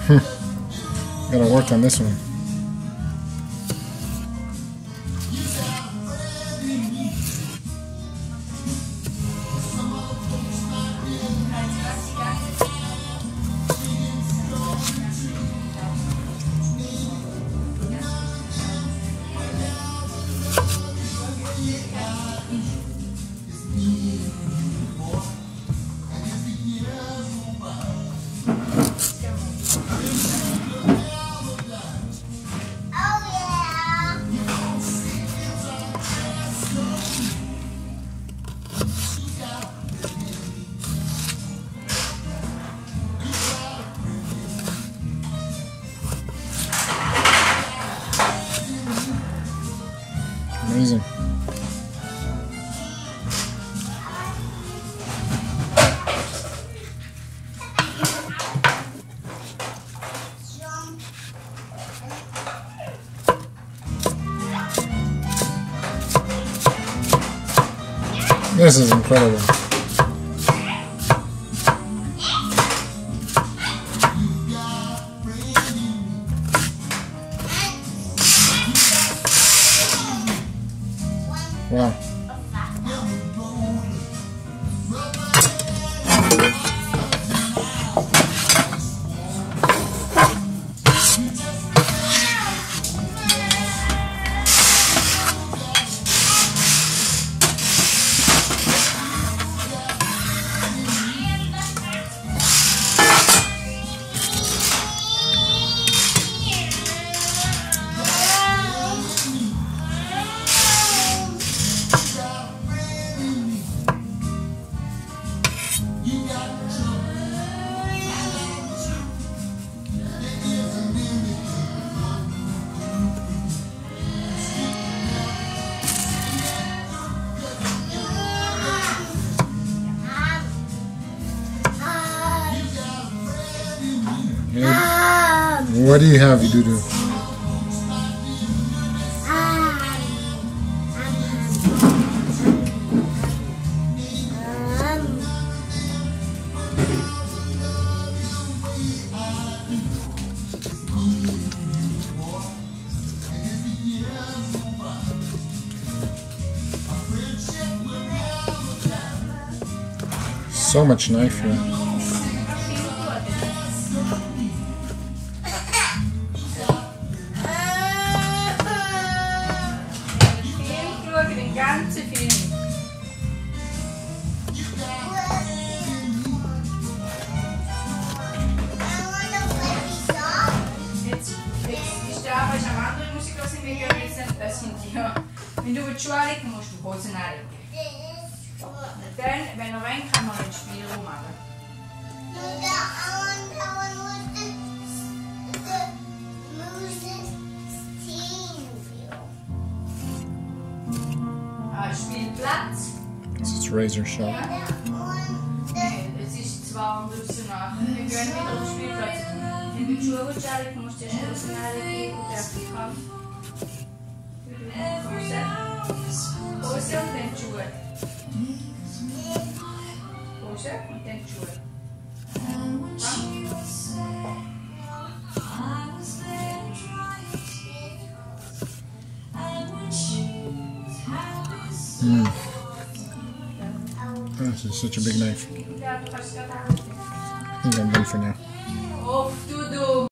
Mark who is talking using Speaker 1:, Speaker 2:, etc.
Speaker 1: Gotta work on this one. Amazing. This is incredible. Wow. What do you have, Dudu? So much knife here.
Speaker 2: Ganze Film. Jetzt ist da, aber ich am anderen muss ich lassen, wir gehen jetzt nicht, das sind die. Wenn du die Schuhe legen musst du Hosen anlegen. Und dann, wenn er rein kann man ein Spiel rummachen. Spielplatz.
Speaker 1: This is Razor Shop.
Speaker 2: Es ist zwar um draußen nach. Wir gehen wieder auf den Spielplatz. Wenn du die Schuhe anlegen musst, du die Hosen anlegen und der kann. Hose und dann die Schuhe. Hose und dann die Schuhe. This is such a big knife. I think I'm done for now.